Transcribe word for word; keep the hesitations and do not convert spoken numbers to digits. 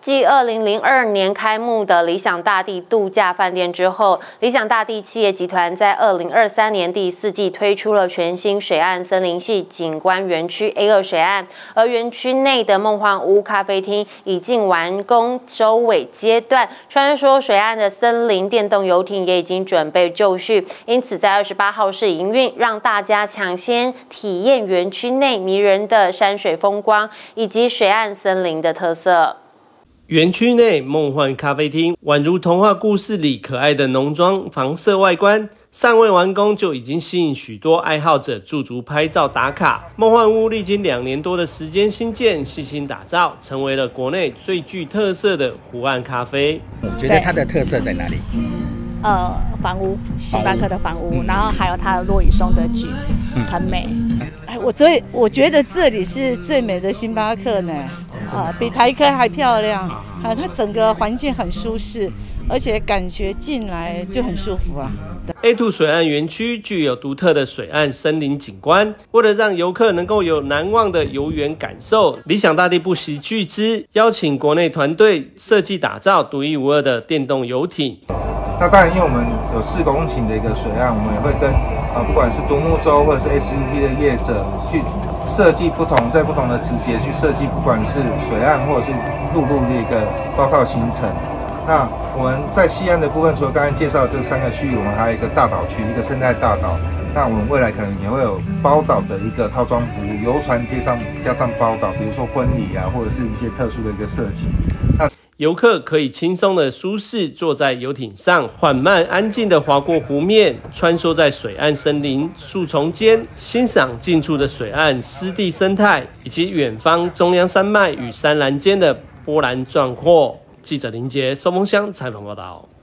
继二零零二年开幕的理想大地度假饭店之后，理想大地企业集团在二零二三年第四季推出了全新水岸森林系景观园区 A 二水岸，而园区内的梦幻屋咖啡厅已经完工收尾阶段，传说水岸的森林电动游艇也已经准备就绪，因此在二十八号试营运，让大家抢先体验园区内迷人的山水风光以及水岸森林的特色。 园区内梦幻咖啡厅宛如童话故事里可爱的农庄房舍外观，尚未完工就已经吸引许多爱好者驻足拍照打卡。梦幻屋历经两年多的时间新建，细心打造，成为了国内最具特色的湖岸咖啡。 我觉得它的特色在哪里？ 呃，房屋，星巴克的房屋，嗯、然后还有它的落羽松的景，嗯、很美。哎，我所以我觉得这里是最美的星巴克呢。啊，比台科还漂亮啊！它整个环境很舒适，而且感觉进来就很舒服啊。 A 二 水岸园区具有独特的水岸森林景观，为了让游客能够有难忘的游园感受，理想大地不惜巨资，邀请国内团队设计打造独一无二的电动游艇。 那当然，因为我们有四公顷的一个水岸，我们也会跟啊，不管是独木舟或者是 S U P 的业者去设计不同，在不同的时节去设计，不管是水岸或者是陆路的一个包套行程。那我们在西岸的部分，除了刚才介绍这三个区域，我们还有一个大岛区，一个生态大岛。那我们未来可能也会有包岛的一个套装服务，游船接上加上包岛，比如说婚礼啊，或者是一些特殊的一个设计。那游客可以轻松的舒适坐在游艇上，缓慢安静的划过湖面，穿梭在水岸森林树丛间，欣赏近处的水岸湿地生态，以及远方中央山脉与山峦间的波澜壮阔。记者林杰、寿丰乡采访报道。